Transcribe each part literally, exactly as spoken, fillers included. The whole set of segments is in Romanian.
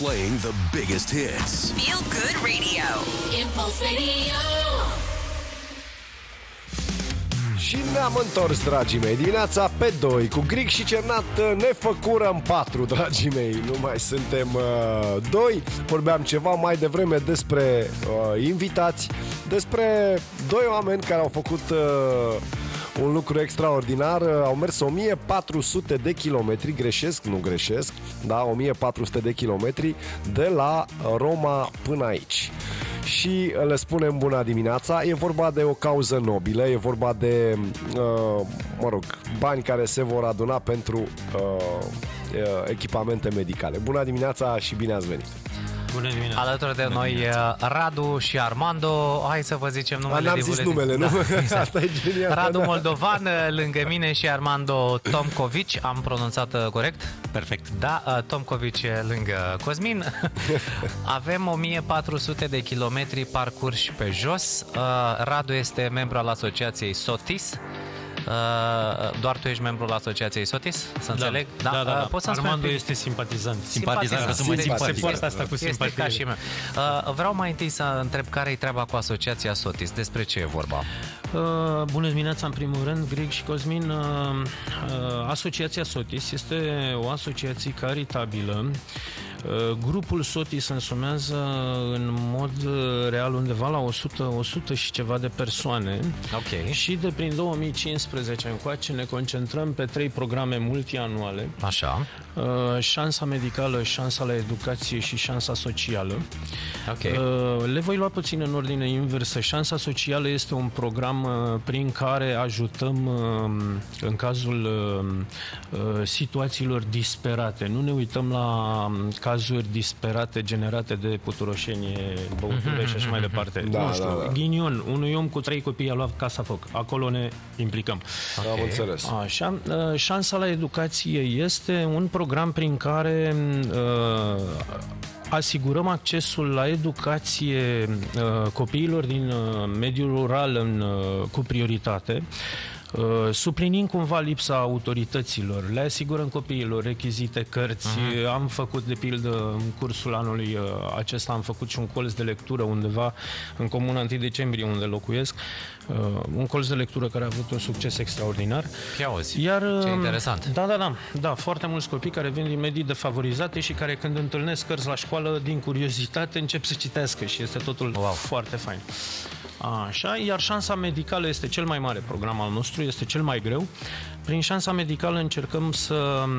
Playing the biggest hits. Feel Good Radio. Impulse Radio. Și ne-am întors, dragii mei, dimineața pe doi, cu Grig și Cernat ne făcură în patru, dragii mei. Nu mai suntem uh, doi. Vorbeam ceva mai devreme despre uh, invitați, despre doi oameni care au făcut uh, un lucru extraordinar. Au mers o mie patru sute de kilometri, greșesc, nu greșesc, da, o mie patru sute de kilometri de la Roma până aici. Și le spunem bună dimineața. E vorba de o cauză nobilă, e vorba de, uh, mă rog, bani care se vor aduna pentru uh, echipamente medicale. Bună dimineața și bine ați venit! Bună dimineața! Alături de noi Radu și Armando. Hai să vă zicem numele. N-am zis numele, nu? Da, exact. Asta e genial. Radu Moldovan, lângă mine, și Armando Tomcovici. Am pronunțat corect? Perfect. Da, Tomcovici lângă Cosmin. Avem o mie patru sute de kilometri parcurși pe jos. Radu este membru al asociației SOTIS. Uh, doar tu ești membru la asociației SOTIS? Să da, înțeleg? Da, da, da. Uh, poți să-mi Armando spui... este simpatizant. Simpatizant, Simpatizant, să mă simpatizant. se poartă asta cu simpatie. Este ca și mea. Uh, vreau mai întâi să întreb care-i treaba cu asociația SOTIS. Despre ce e vorba? Uh, bună dimineața, în primul rând, Grig și Cosmin. Uh, uh, asociația SOTIS este o asociație caritabilă. Grupul SOTIS se însumează în mod real undeva la o sută, o sută și ceva de persoane. Okay. Și de prin două mii cincisprezece încoace ne concentrăm pe trei programe multianuale. Așa. Șansa medicală, șansa la educație și șansa socială. Okay. Le voi lua puțin în ordine inversă. Șansa socială este un program prin care ajutăm în cazul situațiilor disperate. Nu ne uităm la cazuri disperate generate de puturoșenie, băutură și așa mai departe. Da, nu știu, da, da. ghinion, unui om cu trei copii a luat casa foc. Acolo ne implicăm. Okay. Am înțeles. Așa. Șansa la educație este un program prin care uh, asigurăm accesul la educație uh, copiilor din uh, mediul rural în, uh, cu prioritate, Uh, suplinim cumva lipsa autorităților, le asigurăm copiilor rechizite, cărți. Uh-huh. Am făcut, de pildă, în cursul anului uh, acesta, am făcut și un colț de lectură undeva în Comuna întâi decembrie, unde locuiesc, uh, un colț de lectură care a avut un succes extraordinar. Ia auzi, Iar, ce interesant. Da, da, da, da, foarte mulți copii care vin din medii defavorizate și care, când întâlnesc cărți la școală, din curiozitate încep să citească și este totul wow. foarte fain. Așa, iar șansa medicală este cel mai mare program al nostru, este cel mai greu. Prin șansa medicală încercăm să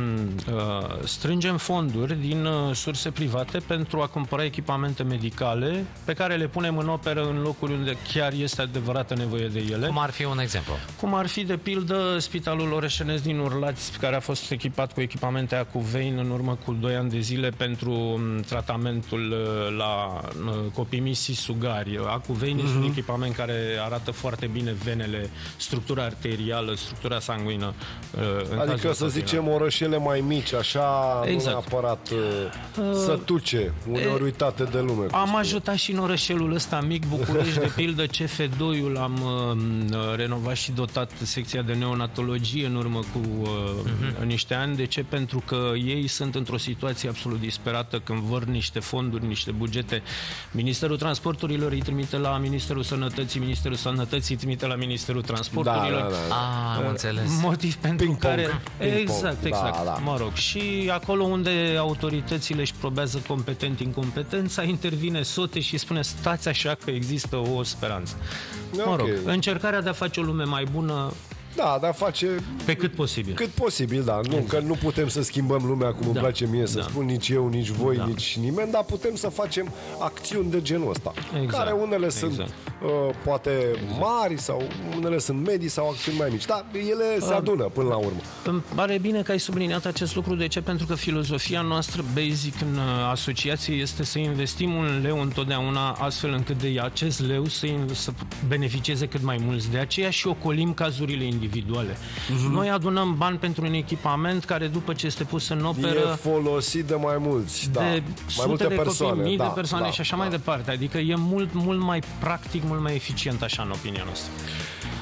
uh, strângem fonduri din uh, surse private pentru a cumpăra echipamente medicale pe care le punem în operă în locuri unde chiar este adevărată nevoie de ele. Cum ar fi un exemplu? Cum ar fi, de pildă, Spitalul Orășenesc din Urlați, care a fost echipat cu echipamente Acuvein în urmă cu doi ani de zile pentru um, tratamentul uh, la uh, copii mici și sugari. Acuvein mm-hmm. este un echipament care arată foarte bine venele, structura arterială, structura sanguină. Adică să zicem orășele mai mici, așa, exact. Nu neapărat uh, sătuce, uneori uitate de lume. Am ajutat și în orășelul ăsta mic, București, de pildă C F doi-ul, am uh, renovat și dotat secția de neonatologie în urmă cu uh, uh-huh. niște ani. De ce? Pentru că ei sunt într-o situație absolut disperată când vor niște fonduri, niște bugete. Ministerul Transporturilor îi trimite la Ministerul Sănătății, Ministerul Sănătății îi trimite la Ministerul Transporturilor. Da, da, da. Ah, am înțeles. Motiv pentru Ping care... Ping exact, exact. Da, da. Mă rog, și acolo unde autoritățile își probează competent incompetența, intervine SOTE și spune stați așa că există o speranță. Okay. Mă rog, încercarea de a face o lume mai bună. Da, dar face... Pe cât posibil. Cât posibil, da. Nu, că nu putem să schimbăm lumea cum da. îmi place mie să da. spun, nici eu, nici voi, da. nici nimeni, dar putem să facem acțiuni de genul ăsta. Exact. Care unele exact. sunt uh, poate exact. mari sau unele sunt medii sau acțiuni mai mici. Dar ele se adună până la urmă. Îmi pare bine că ai subliniat acest lucru. De ce? Pentru că filozofia noastră basic în asociație este să investim un leu întotdeauna astfel încât de acest leu să, să beneficieze cât mai mulți. De aceea și ocolim cazurile individuale. Uh-huh. Noi adunăm bani pentru un echipament care, după ce este pus în operă, e folosit de mai mulți, da. de mai multe de persoane, copii, mii da, de persoane da, și așa da. mai departe. Adică e mult, mult mai practic, mult mai eficient așa, în opinia noastră.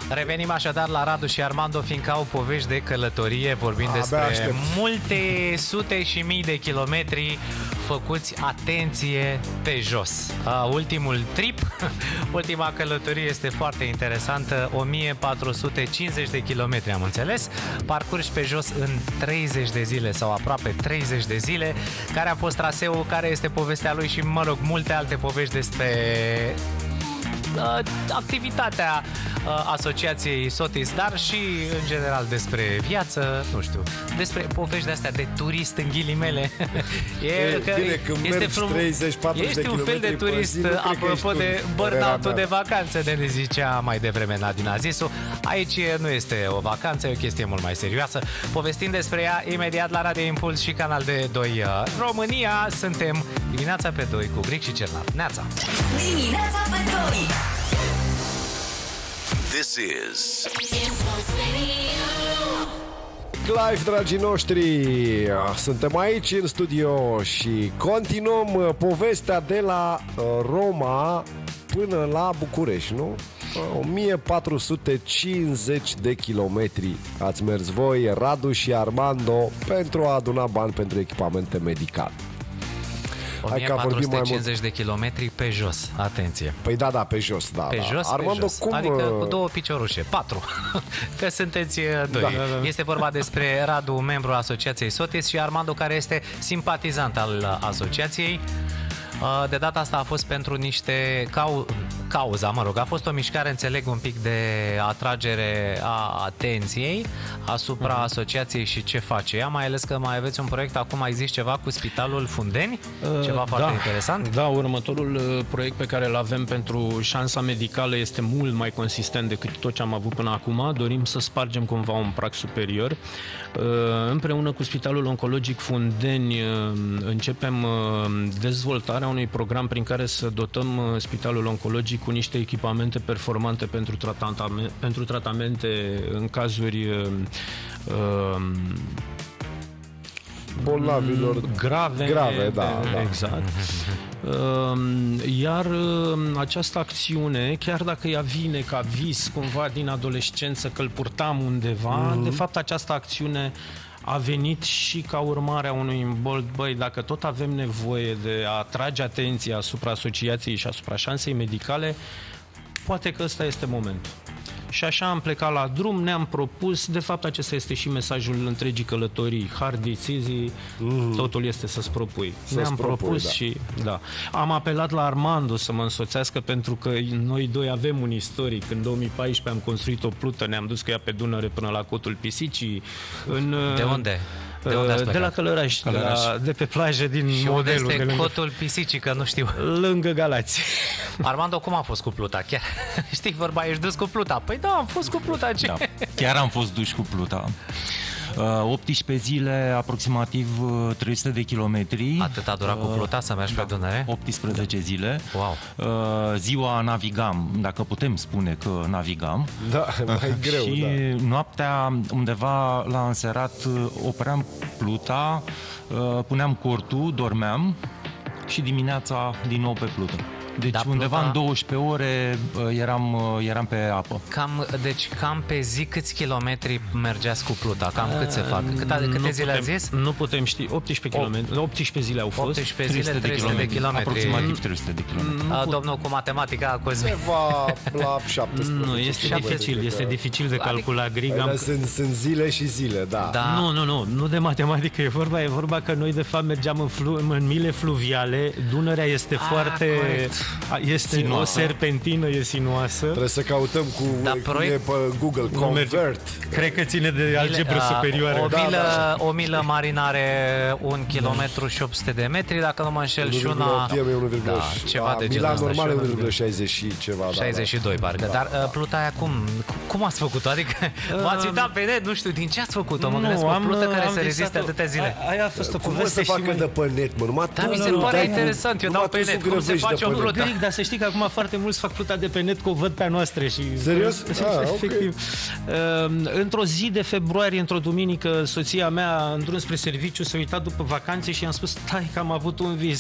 Revenim așadar la Radu și Armando, fiindcă au povești de călătorie, vorbind Abia despre aștept. multe sute și mii de kilometri făcuți, atenție, pe jos. Uh, ultimul trip, ultima călătorie este foarte interesantă, o mie patru sute cincizeci de kilometri, am înțeles, parcurși pe jos în treizeci de zile sau aproape treizeci de zile. Care a fost traseul, care este povestea lui și, mă rog, multe alte povești despre uh, activitatea uh, asociației Sotis, dar și în general despre viață, nu știu, despre povești de astea de turist în ghilimele. E, că bine, când este mergi frum... treizeci patruzeci de Ești un fel de kilometri pe turist, zi, nu cred că apropo ești de turist, burnout-ul părerea de vacanță, de ne zicea mai devreme Nadina Zisu. Aici nu este o vacanță, e o chestie mult mai serioasă. Povestim despre ea imediat la Radio Impuls și Canal de doi România. Suntem dimineața pe doi cu Gric și Cernat. Neața! Dimineața pe doi. This is Impulse Radio. Live, dragii noștri, suntem aici în studio și continuăm povestea de la Roma până la București, nu? o mie patru sute cincizeci de kilometri ați mers voi, Radu și Armando, pentru a aduna bani pentru echipamente medicale. o mie patru sute cincizeci de kilometri pe jos, atenție. Păi da, da, pe jos, da. Pe da. jos, Armando, pe jos. cum... Adică cu două piciorușe, patru. Că sunteți doi. Da. Este vorba despre Radu, membru asociației Sotis, și Armando, care este simpatizant al asociației. De data asta a fost pentru niște cau... cauza, mă rog, a fost o mișcare, înțeleg, un pic de atragere a atenției asupra uh-huh. asociației și ce face ea, mai ales că mai aveți un proiect, acum mai zici ceva cu Spitalul Fundeni, ceva uh, foarte da, interesant. Da, următorul proiect pe care îl avem pentru șansa medicală este mult mai consistent decât tot ce am avut până acum. Dorim să spargem cumva un prag superior. Împreună cu Spitalul Oncologic Fundeni începem dezvoltarea unui program prin care să dotăm Spitalul Oncologic cu niște echipamente performante pentru tratamente, pentru tratamente în cazuri uh, bolnavilor grave, grave da, da. Exact. Iar această acțiune, chiar dacă ea vine ca vis cumva din adolescență, că îl purtam undeva, mm-hmm. de fapt această acțiune a venit și ca urmare a unui imbold. Băi, dacă tot avem nevoie de a atrage atenția asupra asociației și asupra șansei medicale, poate că ăsta este momentul. Și așa am plecat la drum, ne-am propus, de fapt acesta este și mesajul întregii călătorii, hard decizie, mm. totul este să-ți propui. Să-ți ne-am propui, propus da. și da. Am apelat la Armando să mă însoțească, pentru că noi doi avem un istoric. În două mii paisprezece am construit o plută, ne-am dus cu ea pe Dunăre până la Cotul Pisicii. În, de unde? De unde ați de la Călăraș, Călăraș. De, la, de pe plajă din și modelul. unde este lângă, Cotul Pisicii, că nu știu. Lângă Galați. Armando, cum a fost cu pluta? Chiar știi vorba, ești dus cu pluta. Păi da, am fost cu pluta. Ce? Da, chiar am fost duși cu pluta. optsprezece zile, aproximativ trei sute de kilometri. Atât a durat cu pluta să mergi da, pe Dunăre? optsprezece da. zile. Wow. Ziua navigam, dacă putem spune că navigam. Da, mai greu, și da. noaptea, undeva la înserat, opream pluta, puneam cortul, dormeam și dimineața din nou pe plută. Deci da, undeva pluta... în douăsprezece ore eram, eram pe apă. Cam, deci cam pe zi câți kilometri mergeați cu pluta? Cam cât se fac? Câte, câte zile putem, ați zis? Nu putem ști. optsprezece kilometri. optsprezece zile au fost. optsprezece zile, trei sute de kilometri. Aproximativ trei sute de kilometri. A, domnul cu matematica, Cosmin. Ceva la șaptesprezece. Nu, este dificil, este dificil de calculat. Grig, am... sunt, sunt zile și zile, da. da. Nu, nu, nu, nu de matematică e vorba, e vorba că noi de fapt mergeam în, flu, în mile fluviale. Dunărea este a, foarte... Corect. Este sinuoasă. O serpentină, e sinuoasă. Trebuie să căutăm cu, da, cu proiect... e pe Google, Convert. Cred că ține de algebră superioară. O da, milă, da. o milă marin are un kilometru și opt sute de metri, dacă nu mă înșel, și una... Da, ceva de genul ăsta. Normal e unu virgulă șaizeci și ceva. șaizeci și doi, da, parcă. da, Dar da. pluta aia cum? Cum ați făcut-o? Adică v-ați uitat pe net, nu știu, din ce ați făcut-o? Mă nu, gândesc, o am, plută care am se reziste atâtea zile. Aia a fost o Cum poveste să facă și mai... de pe net, mă? Numai Da, tu, mi se nu, pare dai interesant. Eu numai dau pe tu net. Cum se sugrăvești face de o pe net. plută? Gric, dar să știi că acum foarte mulți fac pluta de pe net, că o văd pe a noastre și... Serios? Ah, efectiv. Okay. Într-o zi de februarie, într-o duminică, soția mea, în drum spre serviciu, s-a uitat după vacanțe și i-am spus: stai că am avut un vis.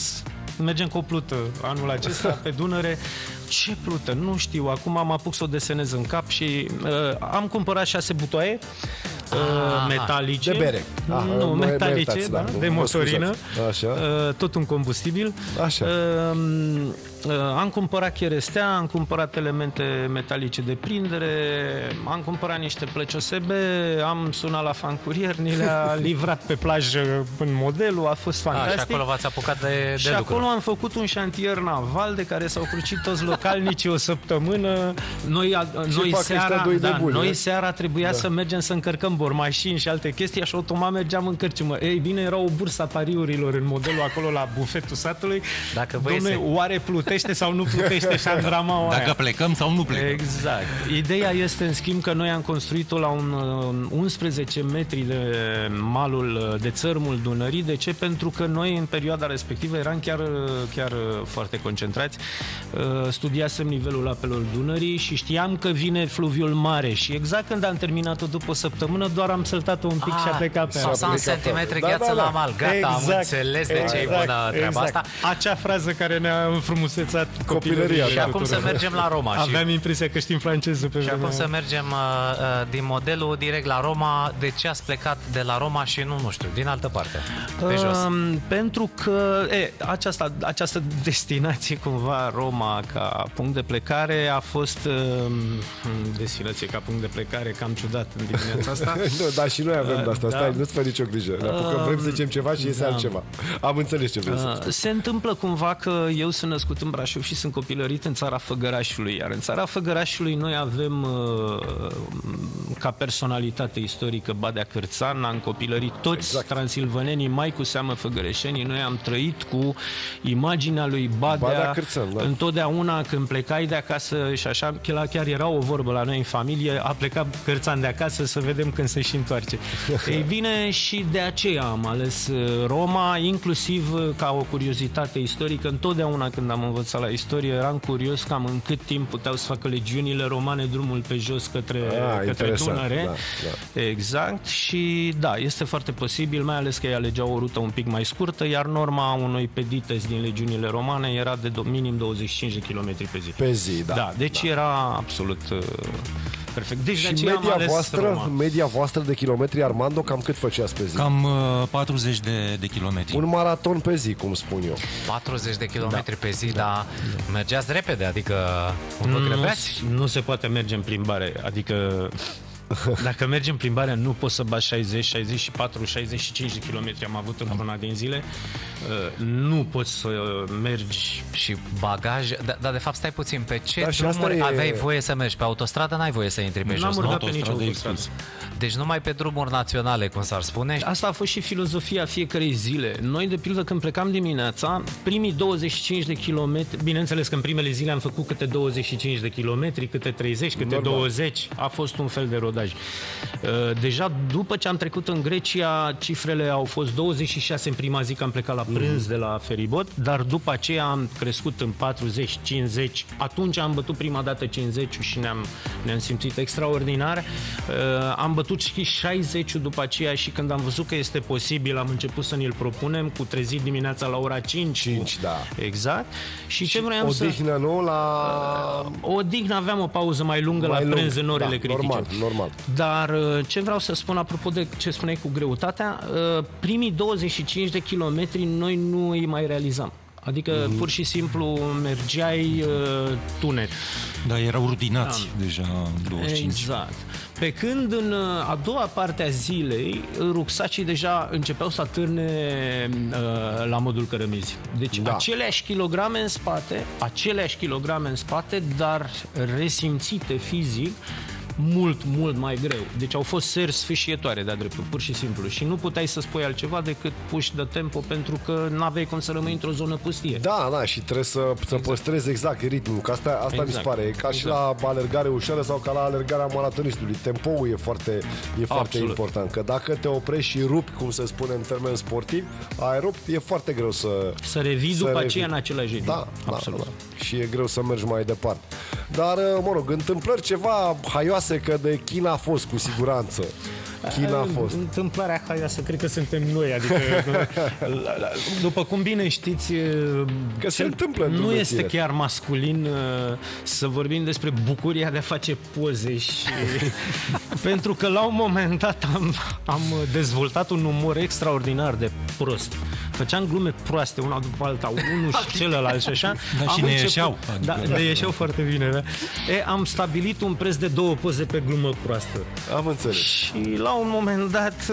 mergem cu o plută anul acesta pe Dunăre. Ce plută? Nu știu. Acum am apuc să o desenez în cap și uh, am cumpărat șase butoaie uh, metalice. De bere. Ah, nu, mă, metalice, iertați, da, da, de mă motorină. Așa. Uh, tot un combustibil. Așa. Uh, uh, am cumpărat cherestea, am cumpărat elemente metalice de prindere, am cumpărat niște plăci O S B, am sunat la fan curier, ni le-a livrat pe plajă în modelul, a fost fantastic. A, și acolo v-ați apucat de, de Și lucru. acolo am făcut un șantier naval de care s-au crucit toți localnicii o săptămână. Noi, a, noi, fac seara, ăștia doi de da, buni, noi ne? seara trebuia da. să mergem să încărcăm bormașini și alte chestii, așa automat mergeam în cărciumă. Ei bine, era o bursă a pariurilor în modelul acolo la bufetul satului. Dacă Dom'le, oare plutește sau nu plutește șandramaua aia? Dacă plecăm sau nu plecăm. Exact. Ideea este, în schimb, că noi am construit-o la un unsprezece metri de malul de țărmul Dunării. De ce? Pentru că noi, în perioada respectivă, eram chiar, chiar foarte concentrați. Studiasem nivelul apelor Dunării și știam că vine fluviul mare. Și exact când am terminat-o după o săptămână, doar am săltat-o un pic Ah, și a plecat pe sau apă. un centimetri Da, gheață da, da. la mal. Gata, Exact, am înțeles de ce e exact, bună treaba exact. asta. Acea frază care ne-a înfrumusețat Copilăria. copilăria. Și acum să mergem la Roma. Și, Aveam impresia că știm franceză pe și acum vremea să aia. mergem uh, uh, din modelul direct la Roma. De ce ați plecat de la Roma și nu, nu știu, din altă parte, pe jos? Um, pentru că e, aceasta, această destinație, cumva, Roma, ca punct de plecare, a fost um, destinație ca punct de plecare, cam ciudat în dimineața asta. Nu, dar și noi avem de asta. Da. Stai, nu-ți fă nicio grijă. Ne apucăm, vrem să zicem ceva și iese da. altceva. Am înțeles ce vrei să Uh, spui. Se întâmplă cumva că eu sunt născut în Brașov și sunt copilărit în țara Făgărașului, iar în țara Făgărașului noi avem uh, ca personalitate istorică Badea Cârțan, am copilărit toți Exact. transilvanenii, mai cu seamă făgăreșenii, noi am trăit cu imaginea lui Badea, Badea Cârțan, da. întotdeauna când plecai de acasă și așa, chiar, chiar era o vorbă la noi în familie, a plecat Cârțan de acasă să vedem când se și întoarce. Ei bine, și de aceea am ales Roma, inclusiv ca o curiozitate istorică. Întotdeauna când am învățat la istorie eram curios cam în cât timp puteau să facă legiunile romane drumul pe jos către, Ah, către interesant, Dunăre. da, da. Exact. Și da, este foarte posibil, mai ales că ei alegeau o rută un pic mai scurtă, iar norma unui pedites din legiunile romane era de do- minim douăzeci și cinci de kilometri pe zi. Pe zi, da. Da, deci da. era absolut uh, perfect. Deci de Și aceea am media ales voastră, Roma. media voastră de kilometri, Armando, cam cât făceați pe zi? Cam uh, patruzeci de, de kilometri. Un maraton pe zi, cum spun eu. patruzeci de kilometri pe zi, dar mergeați repede, adică vă grăbeați? Nu, nu se poate merge în plimbare, adică dacă mergi în plimbare nu poți să bați șaizeci, șaizeci și patru, șaizeci și cinci de kilometri am avut într-una din zile. Nu poți să mergi. Și bagaj, dar da, de fapt stai puțin, pe ce Da, și drumuri asta e- aveai voie să mergi? Pe autostradă n-ai voie să intri pe N-am jos, nu? urcat pe nicio Autostradă autostradă. exclus. Deci numai pe drumuri naționale, cum s-ar spune. Asta a fost și filozofia fiecărei zile. Noi, de pildă, când plecam dimineața, primii douăzeci și cinci de kilometri, bineînțeles că în primele zile am făcut câte douăzeci și cinci de kilometri, câte treizeci, câte Normal. douăzeci, a fost un fel de rodaj. Deja după ce am trecut în Grecia, cifrele au fost douăzeci și șase în prima zi, că am plecat la prânz de la feribot, dar după aceea am crescut în patruzeci, cincizeci, atunci am bătut prima dată cincizeci și ne-am, ne-am simțit extraordinar. Am bătut și șaizeci după aceea și când am văzut că este posibil, am început să ne-l propunem cu trezit dimineața la ora cinci. cinci, da. Exact. Și, și ce vreau să... Odihnă, nu? La... O odihnă, aveam o pauză mai lungă mai la prânz lung. în orele Da, critice. normal, normal. Dar ce vreau să spun apropo de ce spuneai cu greutatea, primii douăzeci și cinci de kilometri noi nu îi mai realizam. Adică mm. pur și simplu mergeai uh, tunet. Da, erau rudinați da. deja douăzeci și cinci. Exact. Pe când în a doua parte a zilei, rucsacii deja începeau să atârne uh, la modul cărămizi. Deci Da. aceleași kilograme în spate, aceleași kilograme în spate, dar resimțite fizic, mult, mult mai greu. Deci au fost seri sfâșietoare de-a dreptul, pur și simplu. Și nu puteai să spui altceva decât puși de tempo, pentru că n-aveai cum să rămâi într-o zonă pustie. Da, da, și trebuie să, să păstrezi exact ritmul, că asta, asta Exact. mi se pare. E ca și Exact. la alergare ușoară sau ca la alergarea maratonistului. Tempoul e foarte, e foarte Absolut. important, că dacă te oprești și rupi, cum se spune în termen sportiv, ai rupt, e foarte greu să... Să revii să după revii. aceea în același ritm. Da, Absolut. da, da. Și e greu să mergi mai departe. Dar, mă rog, întâmplări ceva haioase, că de China a fost cu siguranță. China a fost. Întâmplarea haioasă, cred că suntem noi. Adică, după cum bine știți, că se întâmplă nu este chiar masculin să vorbim despre bucuria de a face poze și pentru că la un moment dat am, am dezvoltat un umor extraordinar de prost. Făceam glume proaste, una după alta, unul și celălalt și așa. Da, și am ne început, ieșeau. Da, ne ieșeau foarte bine. Da? E, am stabilit un preț de două poze pe glumă proastă. Am înțeles. Și la un moment dat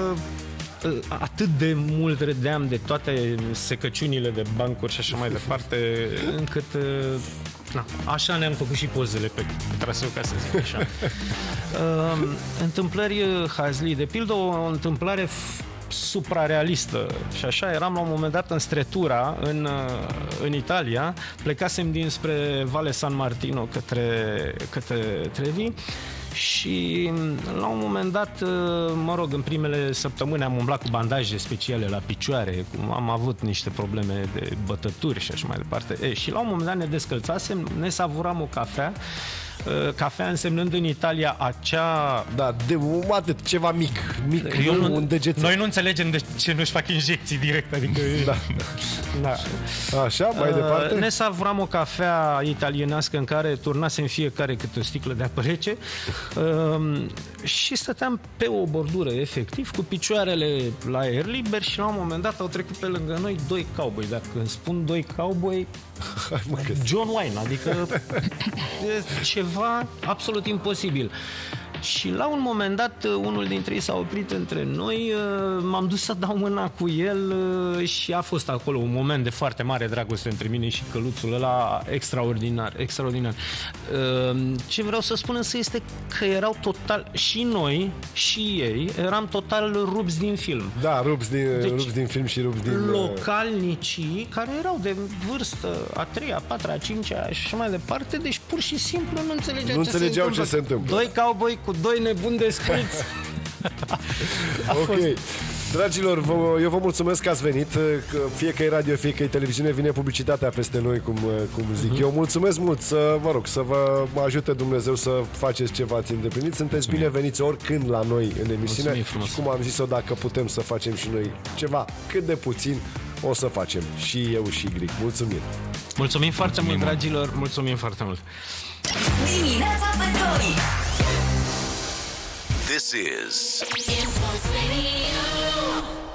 atât de mult râdeam de toate secăciunile de bancuri și așa mai departe, încât na, așa ne-am făcut și pozele pe traseu, ca să zic așa. uh, întâmplări hazlii, de pildă o întâmplare suprarealistă și așa, eram la un moment dat în Stretura, în, în Italia, plecasem dinspre Valle San Martino către, către Trevi și la un moment dat, mă rog, în primele săptămâni am umblat cu bandaje speciale la picioare, am avut niște probleme de bătături și așa mai departe. E, și la un moment dat ne descălțasem, ne savuram o cafea, cafea însemnând în Italia acea... Da, de atât, ceva mic, mic, Eu nu, nu, un degețel. Noi nu înțelegem de ce nu-și fac injecții direct, adică... Da. Da. Așa, mai departe? Ne savuram o cafea italienească în care turnasem fiecare câte o sticlă de apă rece și stăteam pe o bordură, efectiv, cu picioarele la aer liber și la un moment dat au trecut pe lângă noi doi cowboy. Dacă îmi spun doi cowboy, John Wayne, adică ceva absolut imposibil. Și la un moment dat, unul dintre ei s-a oprit între noi, m-am dus să dau mâna cu el și a fost acolo un moment de foarte mare dragoste între mine și căluțul ăla, extraordinar, extraordinar. Ce vreau să spun însă este că erau total, și noi, și ei, eram total rupți din film. Da, rupți din, deci, rupți din film și rupți din... localnicii care erau de vârstă a treia, a patra, a cincea și așa mai departe, deci pur și simplu nu înțelegeau, nu ce, înțelegeau se ce se întâmplă. Doi cowboy cu doi nebuni descriți. Ok. Dragilor, vă, eu vă mulțumesc că ați venit. Că fie că e radio, fie că e televiziune, vine publicitatea peste noi, cum, cum zic. Mm-hmm. Eu mulțumesc mult, să vă rog, să vă ajute Dumnezeu să faceți ce v-ați îndeplinit. Sunteți bineveniți oricând la noi în emisiune. Și cum am zis-o, dacă putem să facem și noi ceva cât de puțin, o să facem. Și eu și Gric. Mulțumim! Mulțumim foarte mult, dragilor! Mulțumim foarte mult! Dimineața pe doi. This is Info Radio.